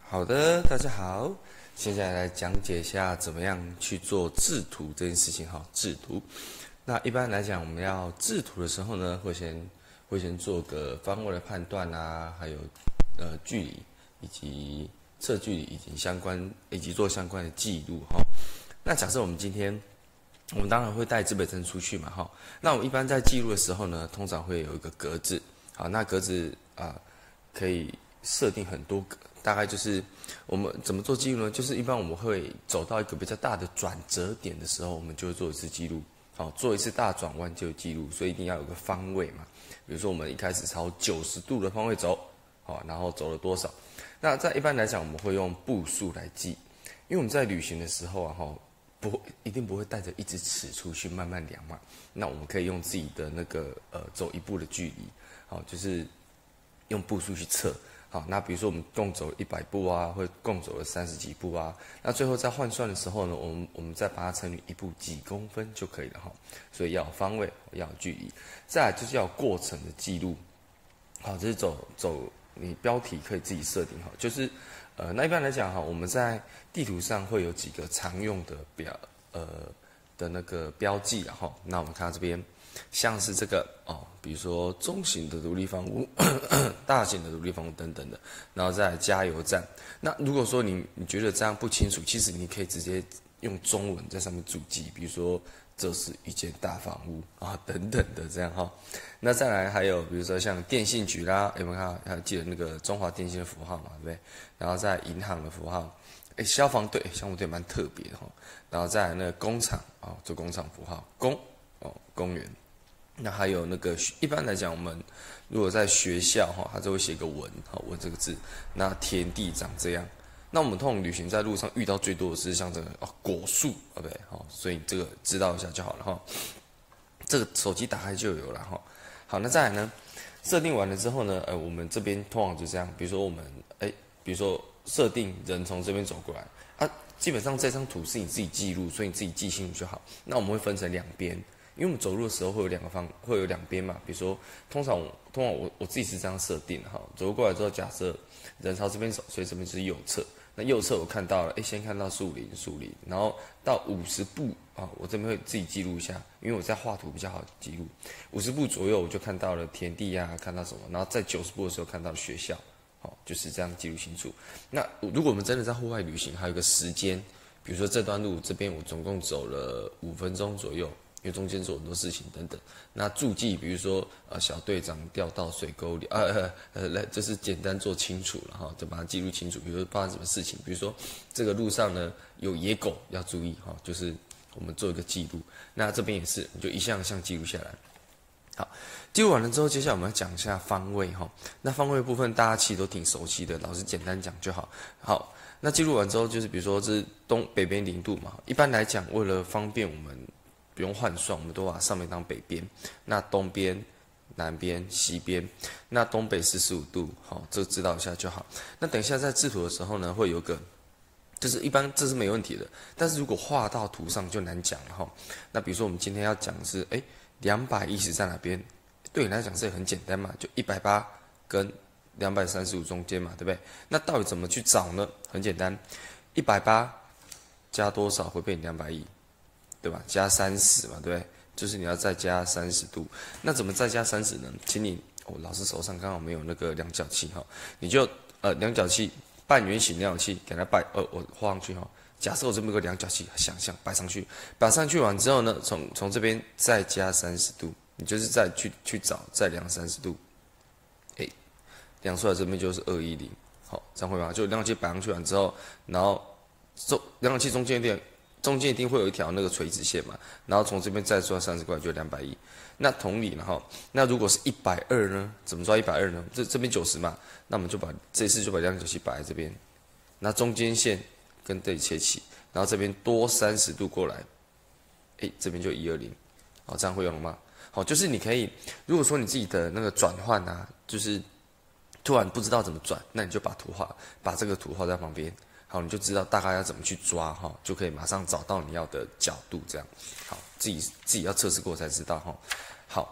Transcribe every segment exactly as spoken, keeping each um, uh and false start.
好的，大家好，现在来讲解一下怎么样去做制图这件事情哈。制图，那一般来讲，我们要制图的时候呢，会先会先做个方位的判断啊，还有呃距离以及测距离以及相关以及做相关的记录哈。那假设我们今天我们当然会带指北针出去嘛哈。那我们一般在记录的时候呢，通常会有一个格子，好，那格子啊、呃、可以设定很多个。大概就是我们怎么做记录呢？就是一般我们会走到一个比较大的转折点的时候，我们就会做一次记录。好，做一次大转弯就有记录，所以一定要有个方位嘛。比如说我们一开始朝九十度的方位走，好，然后走了多少？那在一般来讲，我们会用步数来记，因为我们在旅行的时候啊，哈，不会一定不会带着一支尺出去慢慢量嘛。那我们可以用自己的那个呃走一步的距离，好，就是用步数去测。好，那比如说我们共走了一百步啊，或共走了三十几步啊，那最后在换算的时候呢，我们我们再把它乘以一步几公分就可以了哈。所以要有方位，要有距离，再来就是要有过程的记录。好，这是走走，你标题可以自己设定好，就是呃，那一般来讲哈，我们在地图上会有几个常用的标呃的那个标记然后，那我们看到这边。像是这个哦，比如说中型的独立房屋、大型的独立房屋等等的，然后再来加油站。那如果说你你觉得这样不清楚，其实你可以直接用中文在上面注记，比如说这是一间大房屋啊等等的这样哈。那再来还有比如说像电信局啦，有没有看？还记得那个中华电信的符号嘛，对不对？然后在银行的符号，哎，消防队，消防队蛮特别的哈。然后再来那个工厂啊，做工厂符号，工哦，公园。那还有那个，一般来讲，我们如果在学校哈，它就会写个文，好文这个字。那田地长这样。那我们通常旅行在路上遇到最多的是像这个哦果树，对不对？好，所以这个知道一下就好了哈。这个手机打开就有了哈。好，那再来呢，设定完了之后呢，呃，我们这边通常就这样，比如说我们哎，比如说设定人从这边走过来啊，基本上这张图是你自己记录，所以你自己记清楚就好。那我们会分成两边。因为我们走路的时候会有两个方，会有两边嘛。比如说，通常我通常我我自己是这样设定的哈。走过来之后，假设人朝这边走，所以这边是右侧。那右侧我看到了，哎，先看到树林，树林，然后到五十步啊，我这边会自己记录一下，因为我在画图比较好记录。五十步左右我就看到了田地啊，看到什么，然后在九十步的时候看到了学校，好，就是这样记录清楚。那如果我们真的在户外旅行，还有一个时间，比如说这段路这边我总共走了五分钟左右。因为中间做很多事情等等，那注记，比如说呃小队长掉到水沟里，呃呃呃，来就是简单做清楚了哈，就把它记录清楚。比如说发生什么事情，比如说这个路上呢有野狗要注意哈，就是我们做一个记录。那这边也是，你就一项一项记录下来。好，记录完了之后，接下来我们要讲一下方位哈。那方位部分大家其实都挺熟悉的，老师简单讲就好。好，那记录完之后，就是比如说这是东北边零度嘛，一般来讲为了方便我们。不用换算，我们都把上面当北边，那东边、南边、西边，那东北四十五度，好，这个知道一下就好。那等一下在制图的时候呢，会有个，就是一般这是没问题的，但是如果画到图上就难讲了哈。那比如说我们今天要讲的是，哎，两百一十在哪边？对你来讲是很简单嘛，就一百八跟两百三十五中间嘛，对不对？那到底怎么去找呢？很简单，一百八加多少会变两百一？对吧？加三十嘛，对不对？就是你要再加三十度。那怎么再加三十呢？请你，哦，老师手上刚好没有那个量角器哈，你就呃量角器半圆形量角器给它摆，呃我画上去哈。假设我这么一个量角器，想象摆上去，摆上去完之后呢，从从这边再加三十度，你就是再去去找再量三十度，哎，量出来这边就是二一零，好，这样会吗？就量角器摆上去完之后，然后中量角器中间点。中间一定会有一条那个垂直线嘛，然后从这边再抓三十块就两百一。那同理，然后那如果是一百二呢？怎么抓一百二呢？这这边九十嘛，那我们就把这次就把量角器摆在这边，那中间线跟这里切起，然后这边多三十度过来，哎，这边就一二零，好，这样会用了吗？好，就是你可以，如果说你自己的那个转换啊，就是突然不知道怎么转，那你就把图画，把这个图画在旁边。好，你就知道大概要怎么去抓哈，就可以马上找到你要的角度，这样。好，自己自己要测试过才知道哈。好，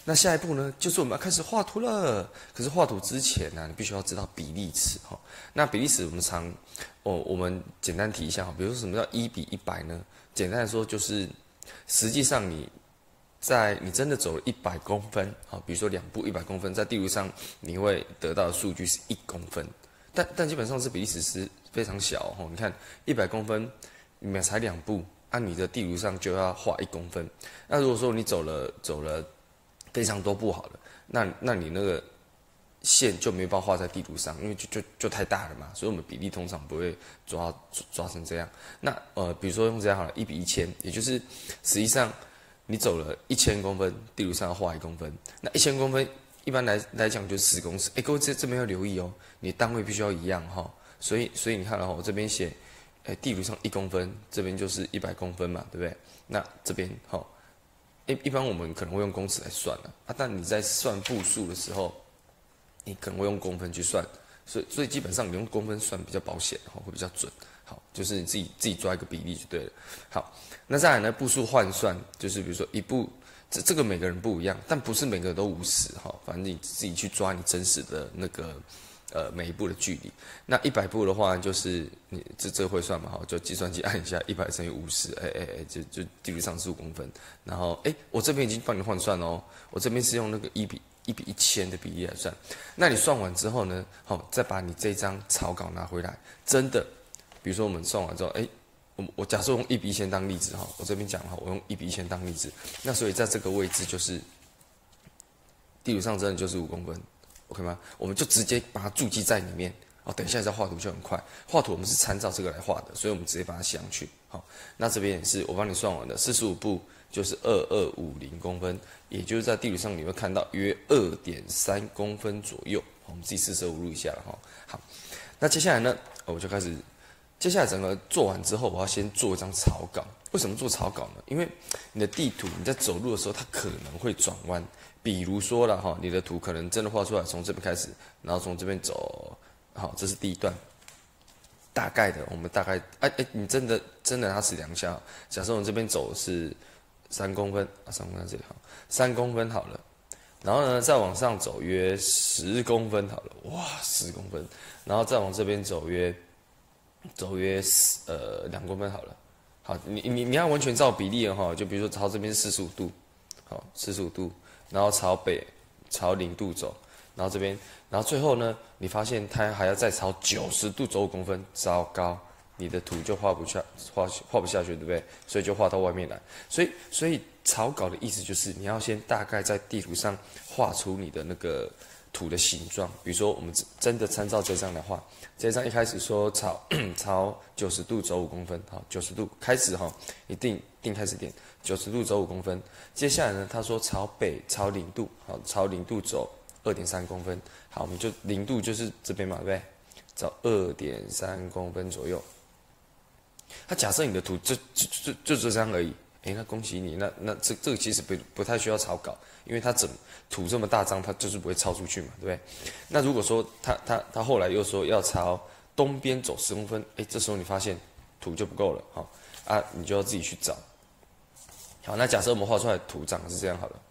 那下一步呢，就是我们要开始画图了。可是画图之前呢、啊，你必须要知道比例尺哈。那比例尺我们常，哦，我们简单提一下哈。比如说什么叫一比一百呢？简单来说就是，实际上你在你真的走了一百公分，好，比如说两步一百公分，在地图上你会得到的数据是一公分，但但基本上是比例尺是非常小哈。你看一百公分，你们才两步，按你的地图上就要画一公分。那如果说你走了走了非常多步好了，那那你那个线就没办法画在地图上，因为就就就太大了嘛，所以我们比例通常不会抓抓成这样。那呃，比如说用这样好了，一比一千，也就是实际上你走了一千公分，地图上要画一公分，那一千公分一般来来讲就是十公尺。哎，各位这这边要留意哦，你单位必须要一样哈、哦。所以所以你看了、哦、我这边写，哎，地图上一公分，这边就是一百公分嘛，对不对？那这边哈。哦一一般我们可能会用公尺来算啊，啊，但你在算步数的时候，你可能会用公分去算，所以所以基本上你用公分算比较保险，哈，会比较准。好，就是你自己自己抓一个比例就对了。好，那再来呢，步数换算，就是比如说一步，这这个每个人不一样，但不是每个人都五十哈，反正你自己去抓你真实的那个。呃，每一步的距离，那一百步的话，就是你这这会算嘛？好，就计算机按一下，一百乘以五十，哎哎哎，就就地图上十五公分。然后，哎，我这边已经帮你换算哦，我这边是用那个一比一比一千的比例来算。那你算完之后呢，好，再把你这张草稿拿回来，真的，比如说我们算完之后，哎，我我假设用一比一千当例子哈，我这边讲哈，我用一比一千当例子，那所以在这个位置就是地图上真的就是五公分。OK 吗？我们就直接把它注记在里面哦。等一下再画图就很快。画图我们是参照这个来画的，所以我们直接把它写上去。好，那这边也是我帮你算完的，四十五步就是二二五零公分，也就是在地图上你会看到约二点三公分左右。我们自己四舍五入一下了哈。好，那接下来呢，我就开始，接下来整个做完之后，我要先做一张草稿。为什么做草稿呢？因为你的地图你在走路的时候，它可能会转弯。比如说了哈，你的图可能真的画出来，从这边开始，然后从这边走，好，这是第一段，大概的，我们大概，哎哎，你真的真的拿尺量一下，假设我们这边走是三公分啊，三公分这里好，三公分好了，然后呢再往上走约十公分好了，哇，十公分，然后再往这边走约走约呃两公分好了，好，你你你要完全照比例了哈，就比如说朝这边是四十五度，好，四十五度。然后朝北，朝零度走，然后这边，然后最后呢，你发现它还要再朝九十度走五公分，糟糕，你的图就画不下，画画不下去，对不对？所以就画到外面来。所以，所以草稿的意思就是你要先大概在地图上画出你的那个图的形状。比如说，我们真的参照这张来画，这张一开始说朝朝九十度走五公分，好，九十度开始哈，一定定开始点。九十度走五公分，接下来呢，他说朝北朝零度，好，朝零度走二点三公分，好，我们就零度就是这边嘛，对不对？走二点三公分左右。他假设你的图就就就就这样而已，哎，那恭喜你，那那这这个其实不不太需要草稿，因为它整图这么大张，它就是不会超出去嘛，对不对？那如果说他他他后来又说要朝东边走十公分，哎，这时候你发现图就不够了，好啊，你就要自己去找。好，那假设我们画出来的图长是这样好了。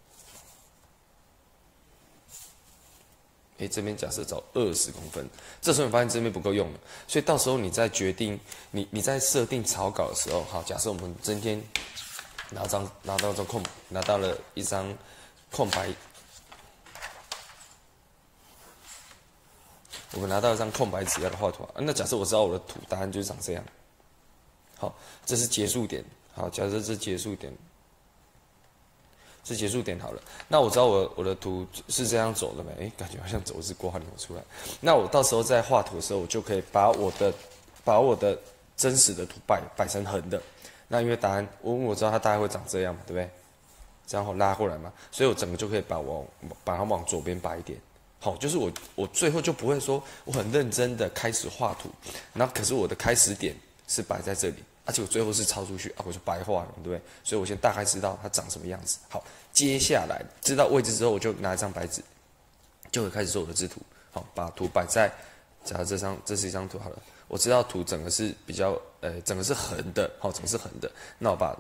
哎，这边假设找二十公分，这时候你发现这边不够用了，所以到时候你在决定你你在设定草稿的时候，好，假设我们今天拿张拿到张空拿到了一张空白，我们拿到一张空白纸要来画图啊，那假设我知道我的图答案就是长这样。好，这是结束点。好，假设这结束点，是结束点好了。那我知道我我的图是这样走的没？哎，感觉好像走一只瓜牛出来。那我到时候在画图的时候，我就可以把我的把我的真实的图摆摆成横的。那因为答案我我知道它大概会长这样嘛，对不对？这样后拉过来嘛，所以我整个就可以把我把它往左边摆一点。好，就是我我最后就不会说我很认真的开始画图，那可是我的开始点是摆在这里。而且我最后是超出去啊，我就白画了，对不对？所以我先大概知道它长什么样子。好，接下来知道位置之后，我就拿一张白纸，就会开始做我的制图。好，把图摆在，假如这张这是一张图好了，我知道图整个是比较呃整个是横的，好，整个是横的。那我把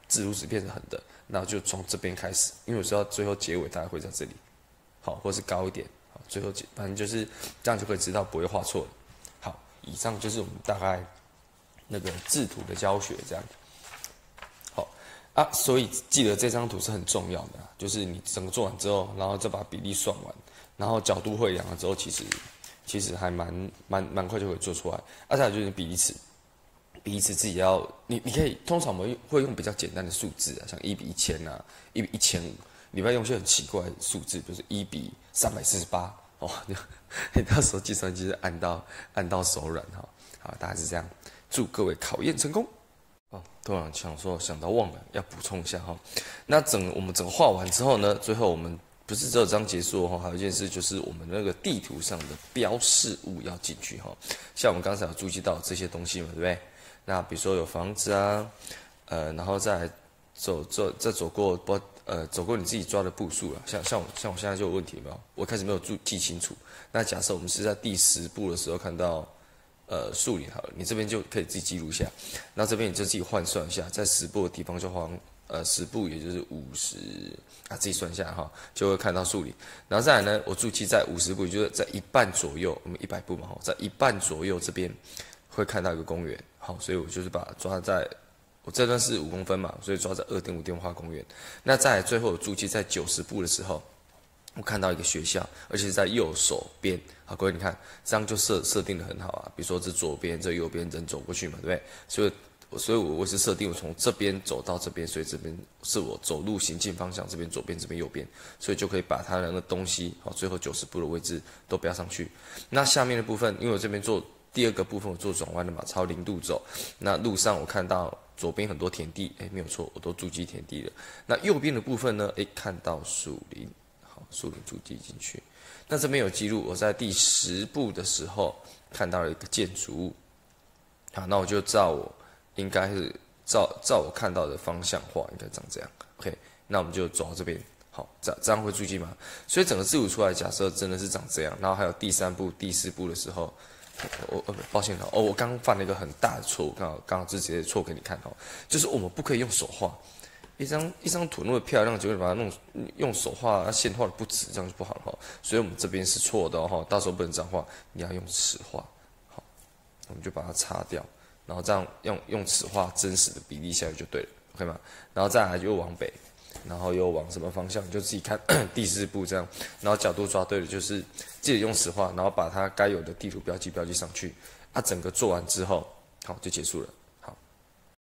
制图纸变成横的，那就从这边开始，因为我知道最后结尾大概会在这里，好，或是高一点，好，最后反正就是这样就可以知道不会画错了。好，以上就是我们大概那个制图的教学这样。好啊，所以记得这张图是很重要的，就是你整个做完之后，然后再把比例算完，然后角度会量了之后，其实其实还蛮蛮蛮快就可以做出来。啊，再来就是比例尺。比例尺自己要，你你可以通常我们会用比较简单的数字啊，像一比一千啊，一比一千五，你不要用些很奇怪的数字，就是一比三百四十八哦，你到时候计算机是按到按到手软哈。好，大概是这样，祝各位考验成功。哦，突然想说想到忘了要补充一下哈，那整我们整个画完之后呢，最后我们不是只有这样结束哈，还有一件事就是我们那个地图上的标示物要进去哈，像我们刚才有注意到这些东西嘛，对不对？那比如说有房子啊，呃，然后再走走再走过不呃走过你自己抓的步数了，像像我像我现在就有问题没有？我开始没有注记清楚。那假设我们是在第十步的时候看到呃树林好了，你这边就可以自己记录一下，那这边你就自己换算一下，在十步的地方就画呃十步也就是五十啊，自己算一下哈，就会看到树林。然后再来呢，我注记在五十步，也就是在一半左右，我们一百步嘛哈，在一半左右这边会看到一个公园。好，所以我就是把它抓在，我这段是五公分嘛，所以抓在二点五电话公园。那再来最后注记在九十步的时候，我看到一个学校，而且是在右手边。好，各位你看，这样就设设定的很好啊。比如说这左边，这右边人走过去嘛，对不对？所以，所以我我是设定我从这边走到这边，所以这边是我走路行进方向，这边左边，这边右边，所以就可以把它的那个东西，好，最后九十步的位置都标上去。那下面的部分，因为我这边做。第二个部分我做转弯的嘛，朝零度走。那路上我看到左边很多田地，哎，没有错，我都注记田地了。那右边的部分呢？哎，看到树林，好，树林注记进去。那这边有记录，我在第十步的时候看到了一个建筑物。好，那我就照我应该是照照我看到的方向画，应该长这样。OK， 那我们就走到这边。好，这这样会注记吗？所以整个字图出来，假设真的是长这样，然后还有第三步、第四步的时候。我呃抱歉哦，我刚刚犯了一个很大的错误，刚好刚好直接错给你看哦，就是我们不可以用手画，一张一张图那么漂亮，结果把它弄用手画，线画的不直，这样就不好了哈。所以我们这边是错的哦，到时候不能这样画，你要用尺画，好，我们就把它擦掉，然后这样用用尺画真实的比例下来就对了 ，OK 吗？然后再来就往北。然后又往什么方向，你就自己看第四步这样，然后角度抓对了，就是记得用实画，然后把它该有的地图标记标记上去，啊，整个做完之后，好就结束了。